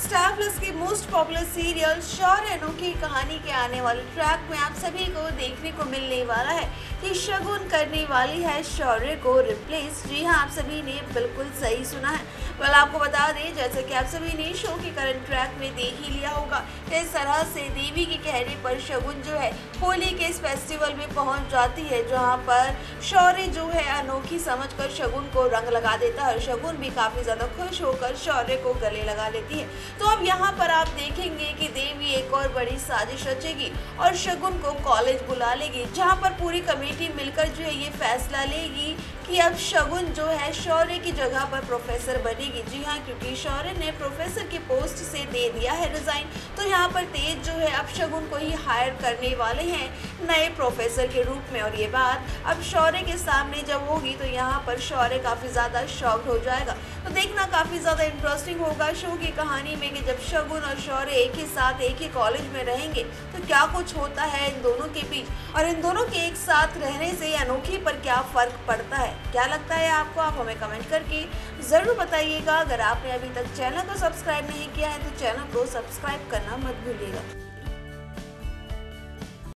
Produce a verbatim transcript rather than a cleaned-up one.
Star Plus की most popular serial Shaurya Anokhi कहानी के आने वाले ट्रैक में आप सभी को देखने को मिलने वाला है कि शगुन करने वाली है शौर्य को रिप्लेस। जी हाँ, आप सभी ने बिल्कुल सही सुना है। वेल आपको बता दें, जैसे कि आप सभी ने शो के करंट ट्रैक में देख ही लिया होगा, इस तरह से देवी के कहने पर शगुन जो है होली के इस फेस्टिवल में पहुंच जाती है, जहां पर शौर्य जो है अनोखी समझकर शगुन को रंग लगा देता है। शगुन भी काफी ज्यादा खुश होकर शौर्य को गले लगा लेती है। तो अब यहाँ पर आप देखेंगे कि देवी एक और बड़ी साजिश रचेगी और शगुन को कॉलेज बुला लेगी, जहाँ पर पूरी कमेटी मिलकर जो है ये फैसला लेगी कि अब शगुन जो है शौर्य की जगह पर प्रोफेसर बनेगी। जी हाँ, क्योंकि शौर्य ने प्रोफेसर की पोस्ट से दे दिया है रिजाइन, तो यहाँ पर तेज जो है अब शगुन को ही हायर करने वाले हैं नए प्रोफेसर के रूप में। और ये बात अब शौर्य के सामने जब होगी तो यहाँ पर शौर्य काफी ज्यादा शॉक्ड हो जाएगा। तो देखना काफी ज्यादा इंटरेस्टिंग होगा शो की कहानी में कि जब शगुन और शौर्य एक ही साथ एक ही कॉलेज में रहेंगे तो क्या कुछ होता है इन दोनों के बीच, और इन दोनों के एक साथ रहने से अनोखी पर क्या फर्क पड़ता है। क्या लगता है आपको? आप हमें कमेंट करके जरूर बताइएगा। अगर आपने अभी तक चैनल को सब्सक्राइब नहीं किया है तो चैनल को सब्सक्राइब करना मत भूलिएगा।